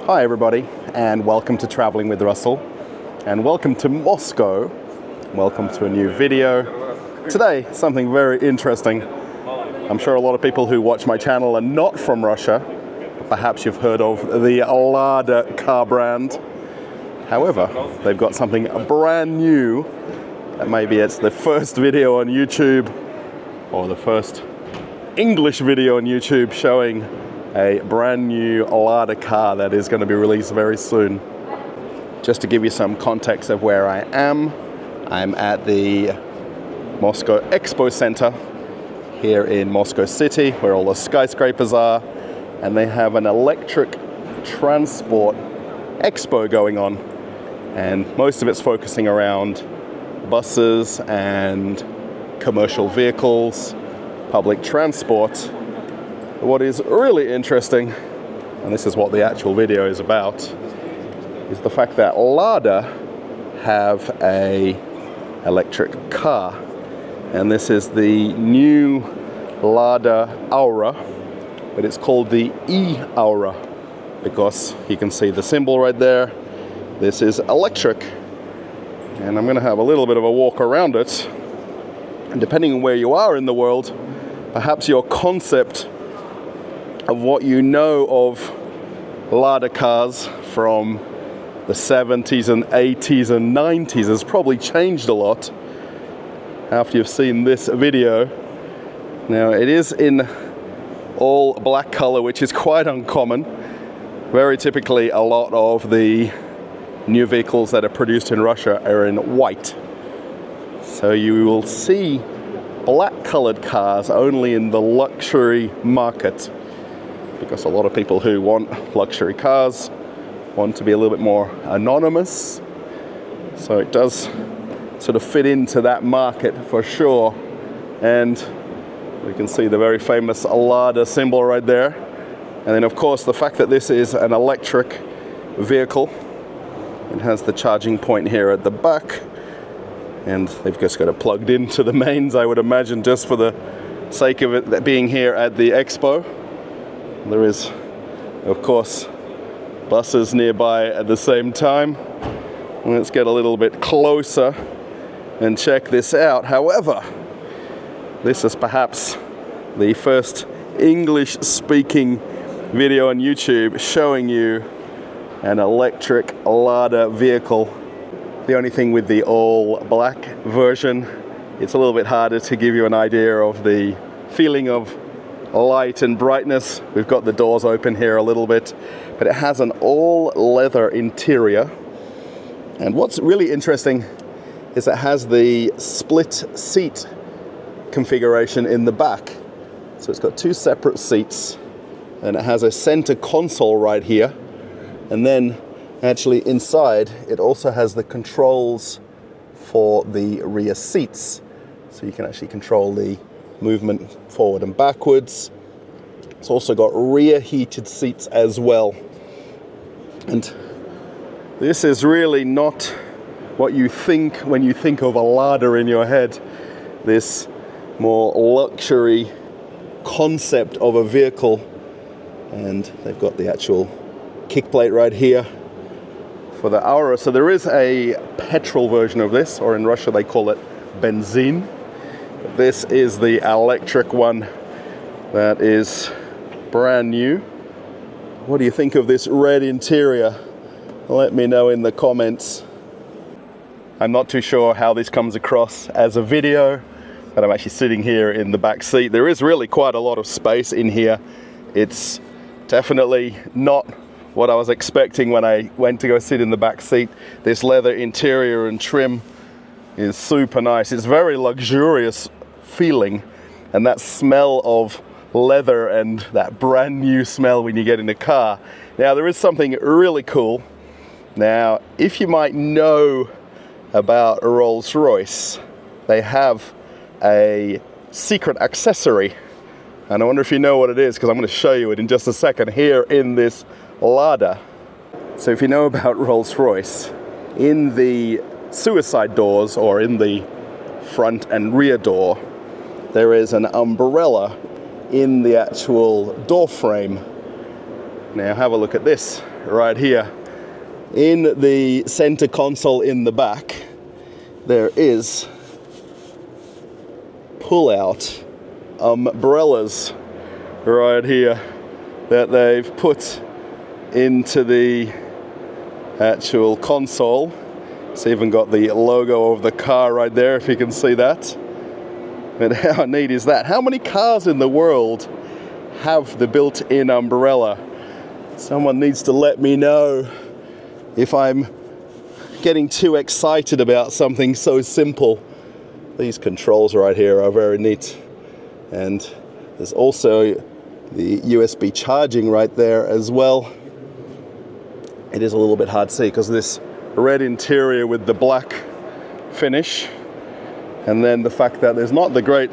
Hi everybody, and welcome to Traveling with Russell, and welcome to Moscow. Welcome to a new video. Today, something very interesting. I'm sure a lot of people who watch my channel are not from Russia. Perhaps you've heard of the Lada car brand. However, they've got something brand new. Maybe it's the first video on YouTube, or the first English video on YouTube showing a brand new Lada car that is going to be released very soon. Just to give you some context of where I am, I'm at the Moscow Expo Center here in Moscow City, where all the skyscrapers are, and they have an electric transport expo going on, and most of it's focusing around buses and commercial vehicles, public transport. What is really interesting, and this is what the actual video is about, is the fact that Lada have a electric car, and this is the new Lada Aura, but it's called the e-Aura because you can see the symbol right there. This is electric, and I'm going to have a little bit of a walk around it, and depending on where you are in the world, perhaps your concept of what you know of Lada cars from the 70s and 80s and 90s has probably changed a lot after you've seen this video. Now, it is in all black color, which is quite uncommon. Very typically, a lot of the new vehicles that are produced in Russia are in white. So you will see black colored cars only in the luxury market, because a lot of people who want luxury cars want to be a little bit more anonymous. So it does sort of fit into that market for sure. And we can see the very famous Lada symbol right there. And then of course the fact that this is an electric vehicle. It has the charging point here at the back. And they've just got it plugged into the mains, I would imagine, just for the sake of it being here at the expo. There is, of course, buses nearby at the same time. Let's get a little bit closer and check this out. However, this is perhaps the first English-speaking video on YouTube showing you an electric Lada vehicle. The only thing with the all-black version, it's a little bit harder to give you an idea of the feeling of light and brightness. We've got the doors open here a little bit, but it has an all-leather interior. And what's really interesting is it has the split seat configuration in the back. So it's got two separate seats, and it has a center console right here. And then actually inside, it also has the controls for the rear seats. So you can actually control the movement forward and backwards. It's also got rear heated seats as well. And this is really not what you think when you think of a Lada in your head. This more luxury concept of a vehicle. And they've got the actual kick plate right here for the Aura. So there is a petrol version of this, or in Russia they call it benzene. This is the electric one that is brand new. What do you think of this red interior? Let me know in the comments. I'm not too sure how this comes across as a video, but I'm actually sitting here in the back seat. There is really quite a lot of space in here. It's definitely not what I was expecting when I went to go sit in the back seat. This leather interior and trim is super nice. It's very luxurious feeling, and that smell of leather and that brand new smell when you get in the car. Now, there is something really cool. Now, if you might know about Rolls-Royce, they have a secret accessory, and I wonder if you know what it is, because I'm going to show you it in just a second here in this Lada. So if you know about Rolls-Royce, in the suicide doors, or in the front and rear door, there is an umbrella in the actual door frame. Now have a look at this right here. In the center console in the back, there is pull-out umbrellas right here that they've put into the actual console. It's even got the logo of the car right there, if you can see that. But how neat is that? How many cars in the world have the built-in umbrella? Someone needs to let me know if I'm getting too excited about something so simple. These controls right here are very neat. And there's also the USB charging right there as well. It is a little bit hard to see because of this red interior with the black finish. And then the fact that there's not the great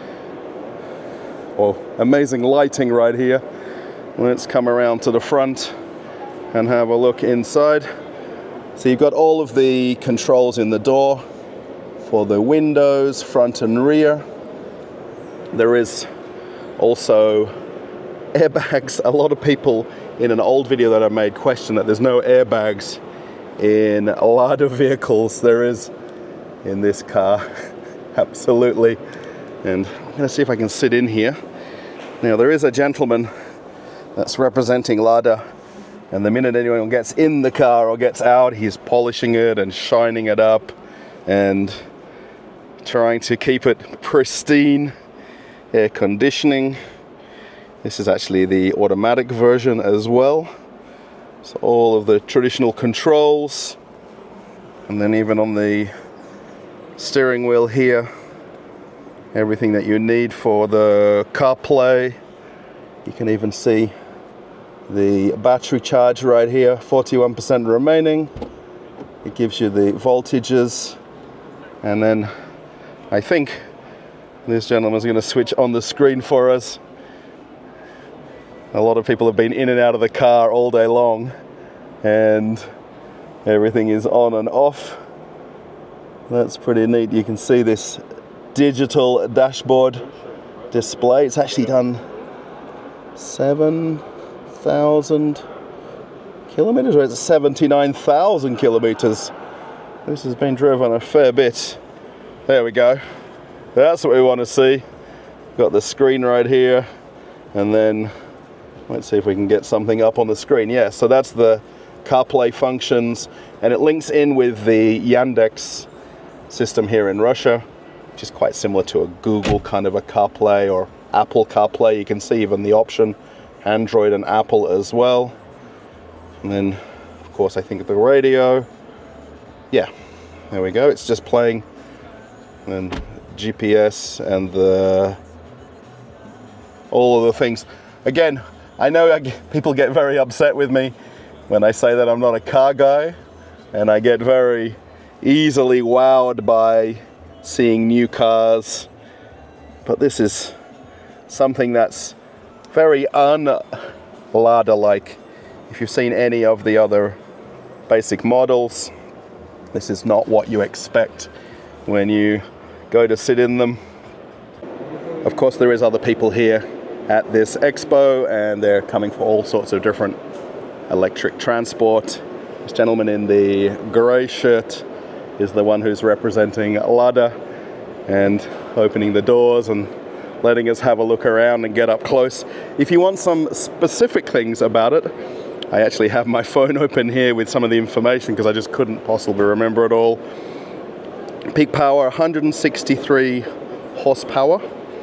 or amazing lighting right here. Let's come around to the front and have a look inside. So you've got all of the controls in the door for the windows, front and rear. There is also airbags. A lot of people in an old video that I made question that there's no airbags in Lada vehicles. There is in this car, absolutely. And I'm gonna see if I can sit in here. Now there is a gentleman that's representing Lada, and the minute anyone gets in the car or gets out, he's polishing it and shining it up and trying to keep it pristine. Air conditioning. This is actually the automatic version as well. So all of the traditional controls, and then even on the steering wheel here, everything that you need for the CarPlay. You can even see the battery charge right here, 41% remaining. It gives you the voltages, and then I think this gentleman's going to switch on the screen for us. A lot of people have been in and out of the car all day long, and everything is on and off. That's pretty neat. You can see this digital dashboard display. It's actually done 7,000 kilometers, or is it 79,000 kilometers? This has been driven a fair bit. There we go. That's what we want to see. Got the screen right here, and then let's see if we can get something up on the screen. Yeah, so that's the CarPlay functions, and it links in with the Yandex system here in Russia, which is quite similar to a Google kind of a CarPlay or Apple CarPlay. You can see even the option, Android and Apple as well. And then, of course, I think the radio. Yeah, there we go. It's just playing, and GPS and all of the things. Again, I know people get very upset with me when I say that I'm not a car guy, and I get very easily wowed by seeing new cars, but this is something that's very un-Lada-like. If you've seen any of the other basic models, this is not what you expect when you go to sit in them. Of course, there is other people here at this expo, and they're coming for all sorts of different electric transport. This gentleman in the grey shirt is the one who's representing Lada and opening the doors and letting us have a look around and get up close. If you want some specific things about it, I actually have my phone open here with some of the information because I just couldn't possibly remember it all. Peak power, 163 horsepower,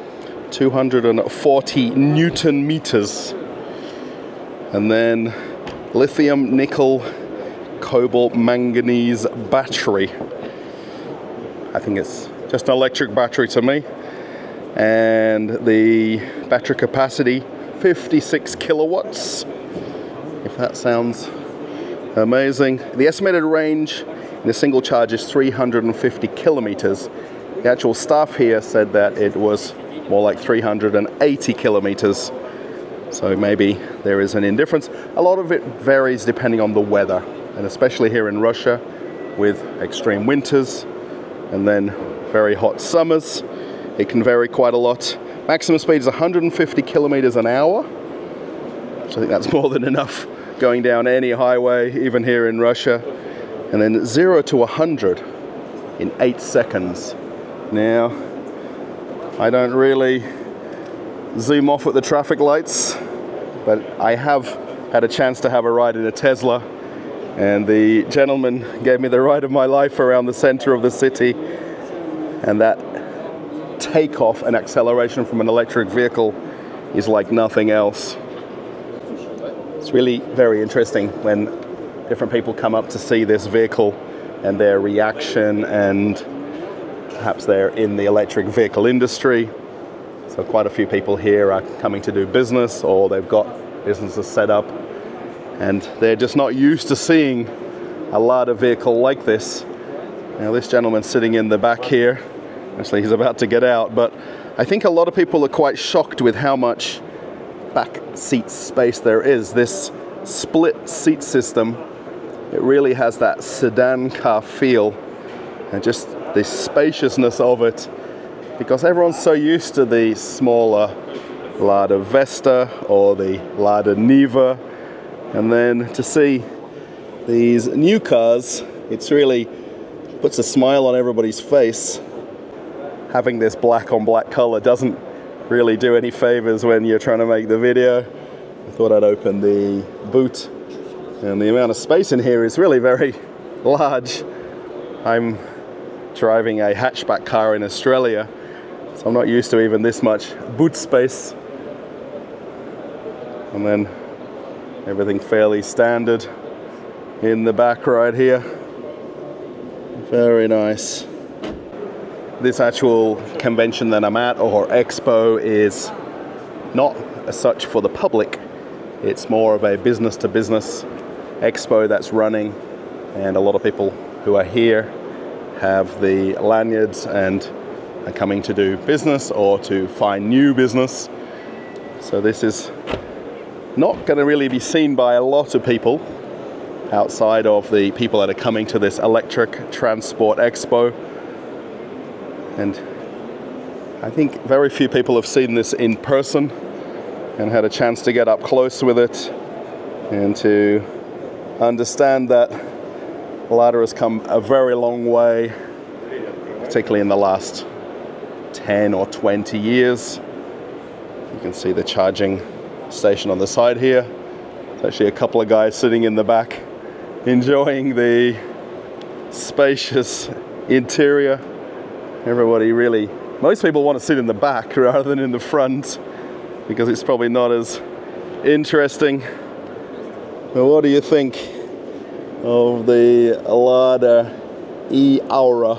240 Newton meters. And then lithium, nickel, cobalt, manganese battery. I think it's just an electric battery to me. And the battery capacity, 56 kilowatts. If that sounds amazing. The estimated range in a single charge is 350 kilometers. The actual staff here said that it was more like 380 kilometers. So maybe there is an indifference. A lot of it varies depending on the weather, and especially here in Russia with extreme winters and then very hot summers, it can vary quite a lot. Maximum speed is 150 kilometers an hour. I think that's more than enough going down any highway, even here in Russia. And then 0 to 100 in 8 seconds. Now, I don't really zoom off at the traffic lights, but I have had a chance to have a ride in a Tesla, and the gentleman gave me the ride of my life around the center of the city, and that takeoff and acceleration from an electric vehicle is like nothing else. It's really very interesting when different people come up to see this vehicle and their reaction, and perhaps they're in the electric vehicle industry. So quite a few people here are coming to do business, or they've got businesses set up, and they're just not used to seeing a Lada vehicle like this. Now this gentleman's sitting in the back here. Actually, he's about to get out, but I think a lot of people are quite shocked with how much back seat space there is. This split seat system, it really has that sedan car feel, and just the spaciousness of it, because everyone's so used to the smaller Lada Vesta or the Lada Niva, and then to see these new cars, it's really puts a smile on everybody's face. Having this black on black color doesn't really do any favors when you're trying to make the video. I thought I'd open the boot, and the amount of space in here is really very large. I'm driving a hatchback car in Australia, so I'm not used to even this much boot space. And then everything fairly standard in the back right here. Very nice. This actual convention that I'm at, or expo, is not as such for the public. It's more of a business to business expo that's running, and a lot of people who are here have the lanyards and are coming to do business or to find new business. So this is not going to really be seen by a lot of people outside of the people that are coming to this electric transport expo. And I think very few people have seen this in person and had a chance to get up close with it and to understand that Lada has come a very long way, particularly in the last 10 or 20 years. You can see the charging station on the side here. There's actually a couple of guys sitting in the back enjoying the spacious interior. Everybody really, most people want to sit in the back rather than in the front because it's probably not as interesting. But what do you think of the Lada e-Aura?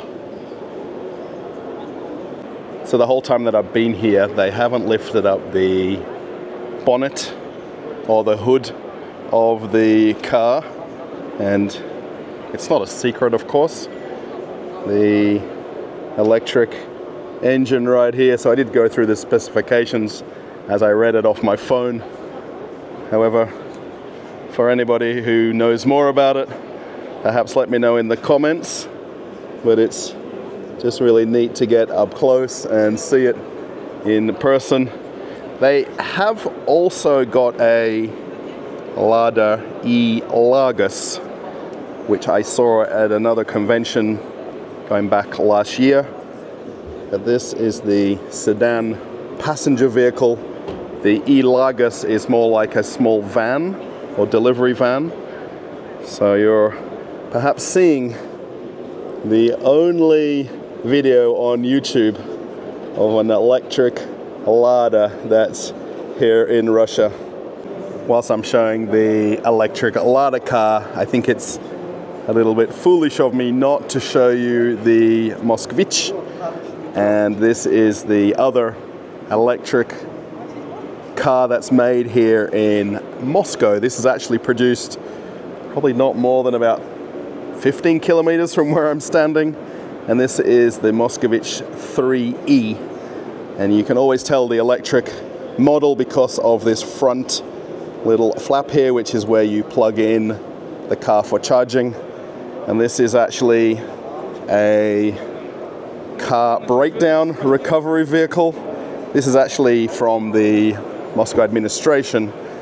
So the whole time that I've been here, they haven't lifted up the bonnet or the hood of the car, and it's not a secret, of course. The electric engine right here, so I did go through the specifications as I read it off my phone. However, for anybody who knows more about it, perhaps let me know in the comments. But it's just really neat to get up close and see it in person. They have also got a Lada e-Largus, which I saw at another convention going back last year. But this is the sedan passenger vehicle. The e-Largus is more like a small van or delivery van. So you're perhaps seeing the only video on YouTube of an electric Lada that's here in Russia. Whilst I'm showing the electric Lada car, I think it's a little bit foolish of me not to show you the Moskvich. And this is the other electric car that's made here in Moscow. This is actually produced probably not more than about 15 kilometers from where I'm standing. And this is the Moskvich 3E. And you can always tell the electric model because of this front little flap here, which is where you plug in the car for charging. And this is actually a car breakdown recovery vehicle. This is actually from the Moscow administration,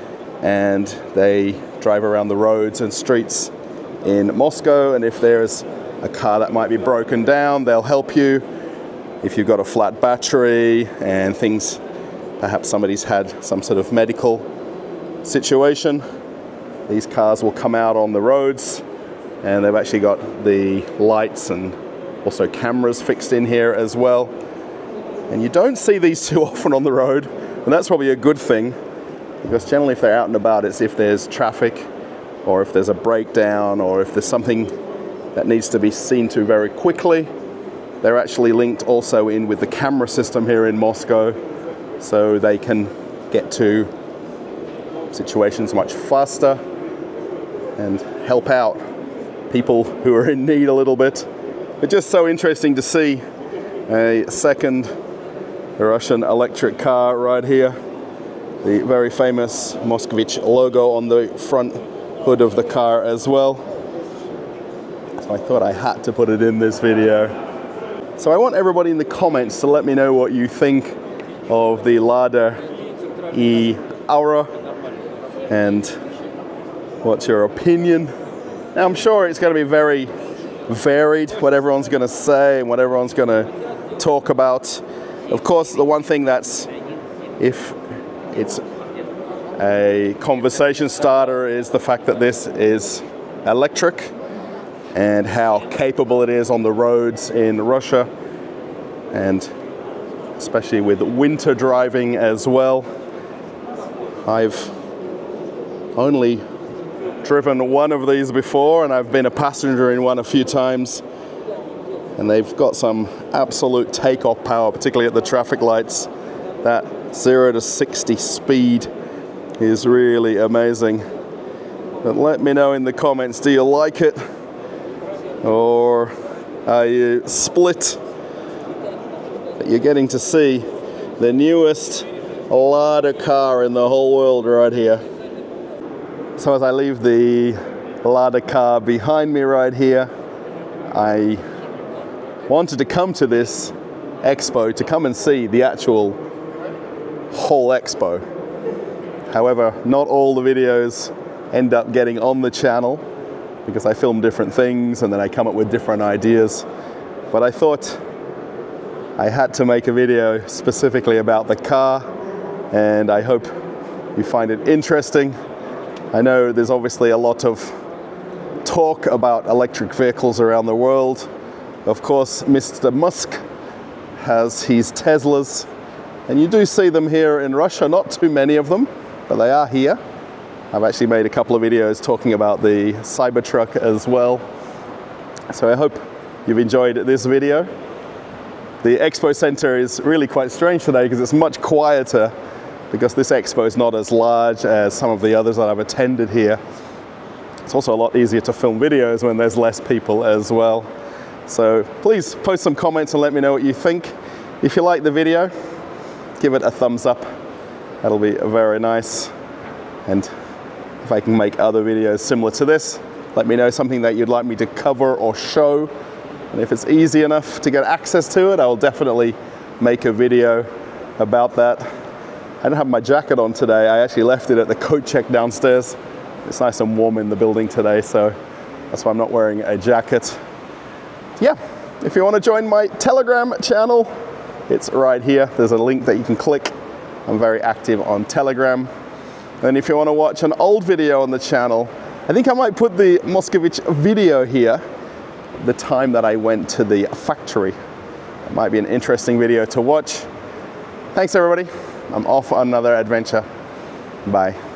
and they drive around the roads and streets in Moscow, and if there's a car that might be broken down, they'll help you. If you've got a flat battery and things, perhaps somebody's had some sort of medical situation, these cars will come out on the roads, and they've actually got the lights and also cameras fixed in here as well. And you don't see these too often on the road, and that's probably a good thing, because generally if they're out and about, it's if there's traffic or if there's a breakdown or if there's something that needs to be seen to very quickly. They're actually linked also in with the camera system here in Moscow, so they can get to situations much faster and help out people who are in need a little bit. It's just so interesting to see a second Russian electric car right here. The very famous Moskvich logo on the front hood of the car as well. So I thought I had to put it in this video. So I want everybody in the comments to let me know what you think of the Lada e-Aura and what's your opinion. Now I'm sure it's going to be very varied, what everyone's going to say and what everyone's going to talk about. Of course, the one thing that's, if it's a conversation starter, is the fact that this is electric and how capable it is on the roads in Russia, and especially with winter driving as well. I've only driven one of these before, and I've been a passenger in one a few times, and they've got some absolute takeoff power, particularly at the traffic lights. That 0 to 60 speed is really amazing. But let me know in the comments, do you like it? Or are you split? But you're getting to see the newest Lada car in the whole world right here. So as I leave the Lada car behind me right here, I wanted to come to this expo to come and see the actual whole expo. However, not all the videos end up getting on the channel because I film different things and then I come up with different ideas. But I thought I had to make a video specifically about the car, and I hope you find it interesting. I know there's obviously a lot of talk about electric vehicles around the world. Of course, Mr. Musk has his Teslas, and you do see them here in Russia, not too many of them, but they are here. I've actually made a couple of videos talking about the Cybertruck as well. So I hope you've enjoyed this video. The expo center is really quite strange today because it's much quieter, because this expo is not as large as some of the others that I've attended here. It's also a lot easier to film videos when there's less people as well. So please post some comments and let me know what you think. If you like the video, give it a thumbs up. That'll be very nice. And if I can make other videos similar to this, let me know something that you'd like me to cover or show. And if it's easy enough to get access to it, I will definitely make a video about that. I don't have my jacket on today. I actually left it at the coat check downstairs. It's nice and warm in the building today, so that's why I'm not wearing a jacket. Yeah, if you want to join my Telegram channel, it's right here. There's a link that you can click. I'm very active on Telegram. And if you want to watch an old video on the channel, I think I might put the Moskvich video here, the time that I went to the factory. It might be an interesting video to watch. Thanks everybody. I'm off on another adventure. Bye.